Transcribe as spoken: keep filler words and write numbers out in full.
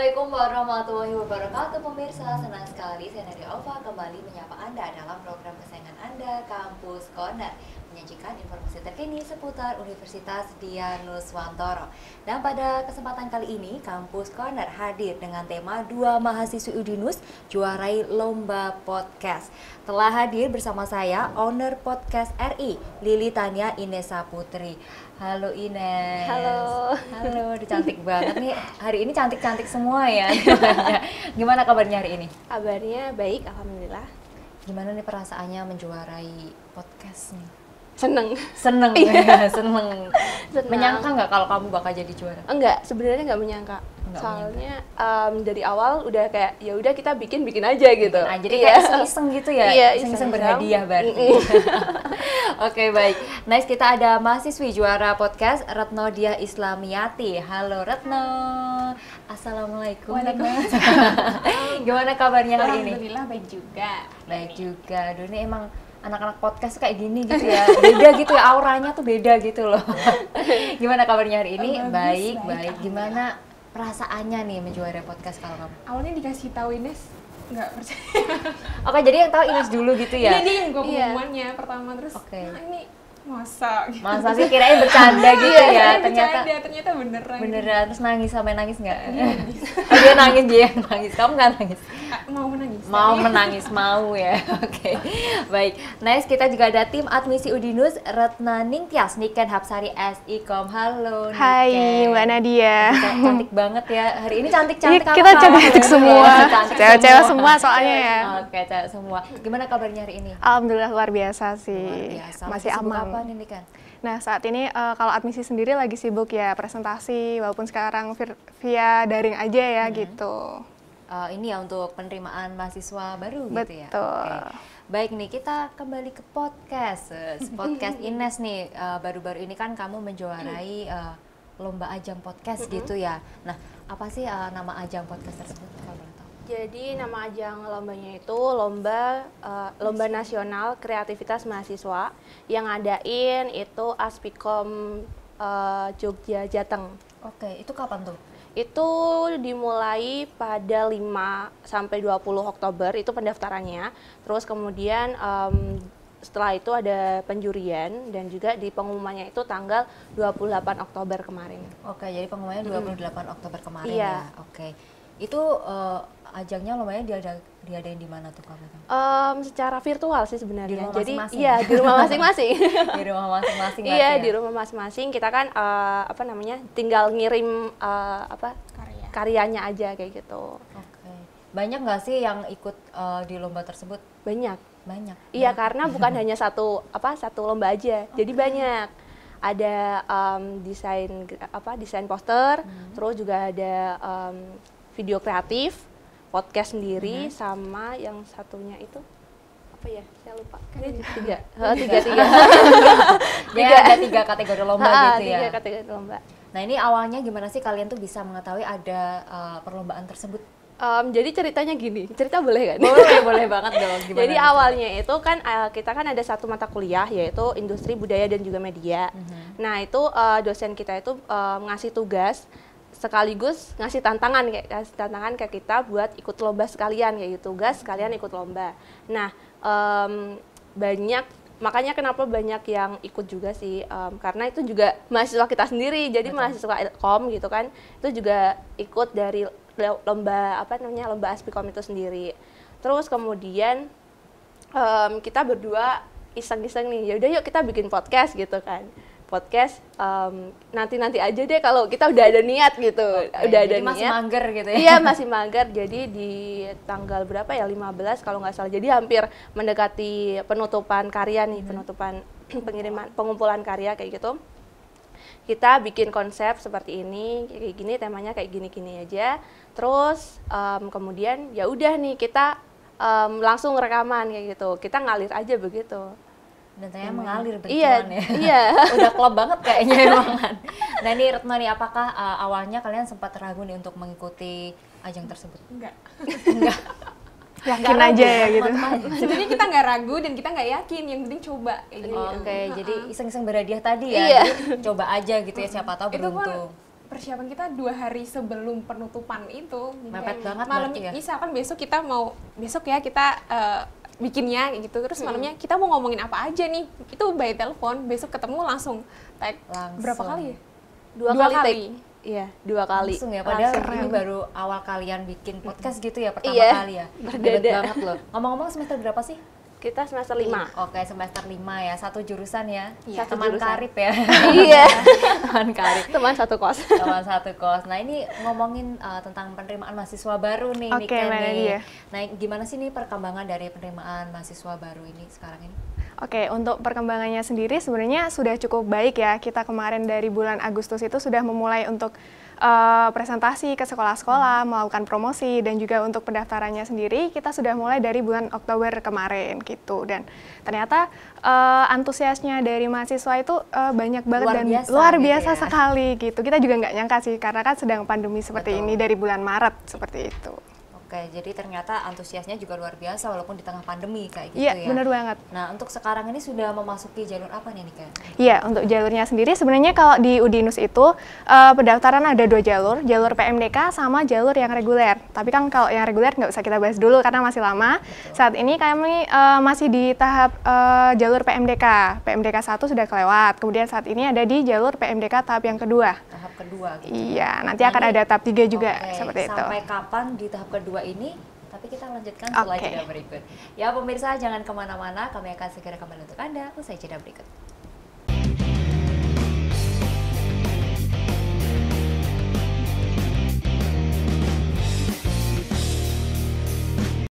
Assalamualaikum warahmatullahi wabarakatuh pemirsa, senang sekali saya Nadia Alfa kembali menyapa Anda dalam program kesayangan Anda, Kampus Corner, menyajikan informasi terkini seputar Universitas Dianuswantoro. Dan pada kesempatan kali ini, Kampus Corner hadir dengan tema dua mahasiswi Udinus juarai lomba podcast. Telah hadir bersama saya, owner podcast R I, Lili Tania Inesa Putri. Halo Ines. Halo. Halo, udah cantik banget nih. Hari ini cantik-cantik semua ya. Gimana kabarnya hari ini? Kabarnya baik, alhamdulillah. Gimana nih perasaannya menjuarai podcast nih? Seneng. Seneng ya, seneng. Senang. Menyangka nggak kalau kamu bakal jadi juara? Enggak, sebenarnya nggak menyangka. Enggak Soalnya um, dari awal udah kayak ya udah kita bikin bikin aja gitu. Nah, jadi iya. kayak iseng-iseng gitu ya, Iya, iseng-iseng iseng-iseng. berhadiah berarti. Oke baik, nice, kita ada mahasiswi juara podcast Retno Diah Islamiyati. Halo Retno. Assalamualaikum. Waalaikumsalam. Gimana kabarnya hari ini? Alhamdulillah baik juga. Baik juga. Aduh, ini emang anak-anak podcast kayak gini gitu ya, beda gitu ya, auranya tuh beda gitu loh. Gimana kabarnya hari ini? Oh, bagus, baik, baik, baik. Gimana perasaannya nih menjuarai podcast kalau kamu? Awalnya dikasih tahu Ines, nggak percaya. Oke, jadi yang tahu Ines dulu gitu ya? Iya, dia yang gue Iya. pengumumannya pertama, terus Oke. nah ini masa gitu. Masa sih kirain bercanda gitu Iya, ya, saya ternyata bercanda, ternyata beneran. beneran. Terus nangis, sampai nangis nggak? Oh, dia nangis, dia yang nangis, kamu nggak nangis? Ah, mau menangis. Mau tapi- menangis, mau ya. Oke, baik. Nice, kita juga ada tim admisi Udinus, Retna Ningtyas, Niken Hapsari S I Kom. Halo Hai Niken. Mbak Nadia. Cantik, cantik banget ya. Hari ini cantik-cantik Iya, apa? kita cantik-cantik semua. Cantik Cewek-cewek semua soalnya ya. Oke, cewek semua. Gimana kabarnya hari ini? Alhamdulillah luar biasa Luar sih. biasa. Masih Lagi sibuk aman. apa nih Niken? Nah, saat ini eh, kalau admisi sendiri lagi sibuk ya presentasi, walaupun sekarang vir- via daring aja ya gitu. Uh, ini ya untuk penerimaan mahasiswa baru gitu ya. Betul. Oke. Baik nih, kita kembali ke podcast. Eh, Podcast Ines nih, uh, baru-baru ini kan kamu menjuarai uh, lomba ajang podcast gitu ya. Nah, apa sih uh, nama ajang podcast tersebut kalau boleh tahu? Jadi nama ajang lombanya itu lomba eh, lomba nasional kreativitas mahasiswa yang ngadain itu Aspikom eh, Jogja Jateng. Oke, itu kapan tuh? Itu dimulai pada lima sampai dua puluh Oktober itu pendaftarannya. Terus kemudian em, setelah itu ada penjurian dan juga di pengumumannya itu tanggal dua puluh delapan Oktober kemarin. Oke, jadi pengumumannya dua puluh delapan Oktober kemarin Iya. ya. Oke. Itu uh, ajangnya lombanya diada diadain di mana tuh kamu? Em, secara virtual sih Di sebenarnya. rumah Jadi masing-masing? iya di rumah masing-masing. Di rumah masing-masing Iya berarti di ya? rumah masing-masing. Kita kan eh, apa namanya tinggal ngirim eh, apa Karya. karyanya aja kayak gitu. Oke. Banyak nggak sih yang ikut uh, di lomba tersebut? Banyak. Banyak. Iya karena bukan hanya satu apa satu lomba aja. Jadi banyak. Ada em, desain apa desain poster, terus juga ada em, video kreatif, podcast sendiri, sama yang satunya itu apa ya? Saya lupa. Ini tiga, Oh, tiga tiga. Jadi ada tiga kategori lomba Ha, gitu ya. Tiga kategori lomba. Nah ini awalnya gimana sih kalian tuh bisa mengetahui ada uh, perlombaan tersebut? Em, jadi ceritanya gini, cerita boleh kan? Boleh, boleh banget dong. Gimana Jadi nih? awalnya itu kan eh, kita kan ada satu mata kuliah yaitu industri budaya dan juga media. Nah itu eh, dosen kita itu eh, ngasih tugas sekaligus ngasih tantangan kayak ngasih tantangan ke kita buat ikut lomba sekalian kayak gitu tugas sekalian ikut lomba. Nah em, banyak makanya kenapa banyak yang ikut juga sih em, karena itu juga mahasiswa kita sendiri jadi Betul. mahasiswa Ilkom gitu kan itu juga ikut dari lomba apa namanya lomba Aspikom itu sendiri. Terus kemudian em, kita berdua iseng-iseng nih, ya udah yuk kita bikin podcast gitu kan. Podcast em, nanti-nanti aja deh kalau kita udah ada niat gitu. Oke, Udah ada jadi masih niat. mager gitu ya? Iya, masih mager. Jadi di tanggal berapa ya? lima belas kalau nggak salah. Jadi hampir mendekati penutupan karya nih, penutupan pengiriman pengumpulan karya kayak gitu. Kita bikin konsep seperti ini, kayak gini temanya kayak gini-gini aja. Terus em, kemudian ya udah nih kita em, langsung rekaman kayak gitu. Kita ngalir aja begitu. Dan ternyata mengalir Iya, berjalan ya? iya. Udah klop banget kayaknya emang kan. Nah ini Retno nih, apakah uh, awalnya kalian sempat ragu nih untuk mengikuti ajang tersebut? Enggak. Enggak. Yakin Nggak aja ragu, ya gitu. teman-teman. Sebenarnya kita nggak ragu dan kita nggak yakin, yang penting coba kayak gitu. Oke, jadi iseng-iseng berhadiah tadi ya, Iya. jadi coba aja gitu ya, siapa tahu Itu pun beruntung. persiapan kita dua hari sebelum penutupan itu. Jadi Mepet kayak banget malam berarti ya? misalkan besok kita mau besok ya kita eh, bikinnya gitu, terus malamnya kita mau ngomongin apa aja nih, itu by telepon, besok ketemu langsung tag. Langsung. Berapa kali ya? Dua, Dua kali, kali. take. Iya, dua kali. Langsung ya, padahal Langsung. ini baru awal kalian bikin podcast gitu ya, pertama Iya, kali ya. berdada. Hebat banget loh. Ngomong-ngomong semester berapa sih? Kita semester lima. Oke, semester lima ya, satu jurusan ya. Iya. Satu Teman jurusan. karib ya. Iya. Teman karib. Teman satu kos. Teman satu kos. Nah ini ngomongin uh, tentang penerimaan mahasiswa baru nih, Oke, Niken Mbak nih. Nadia. Nah gimana sih nih perkembangan dari penerimaan mahasiswa baru ini sekarang ini? Oke, untuk perkembangannya sendiri sebenarnya sudah cukup baik ya. Kita kemarin dari bulan Agustus itu sudah memulai untuk uh, presentasi ke sekolah-sekolah, melakukan promosi, dan juga untuk pendaftarannya sendiri kita sudah mulai dari bulan Oktober kemarin gitu. Dan ternyata uh, antusiasnya dari mahasiswa itu uh, banyak banget Luar dan biasa luar gitu biasa ya. sekali gitu. Kita juga nggak nyangka sih karena kan sedang pandemi seperti Betul. ini dari bulan Maret seperti itu. Oke, jadi ternyata antusiasnya juga luar biasa walaupun di tengah pandemi kayak gitu Iya, ya. benar banget. Nah untuk sekarang ini sudah memasuki jalur apa nih Niken? Iya, untuk jalurnya sendiri sebenarnya kalau di Udinus itu uh, pendaftaran ada dua jalur, jalur P M D K sama jalur yang reguler. Tapi kan kalau yang reguler nggak usah kita bahas dulu karena masih lama. Betul. Saat ini kami uh, masih di tahap uh, jalur P M D K. P M D K satu sudah kelewat, kemudian saat ini ada di jalur P M D K tahap yang kedua. Tahap kedua gitu. Iya, nanti Nah, akan ini- ada tahap tiga juga Oke, seperti itu. sampai kapan di tahap kedua ini? Tapi kita lanjutkan setelah Oke. jeda berikut. Ya pemirsa jangan kemana-mana, kami akan segera kembali untuk Anda usai jeda berikut.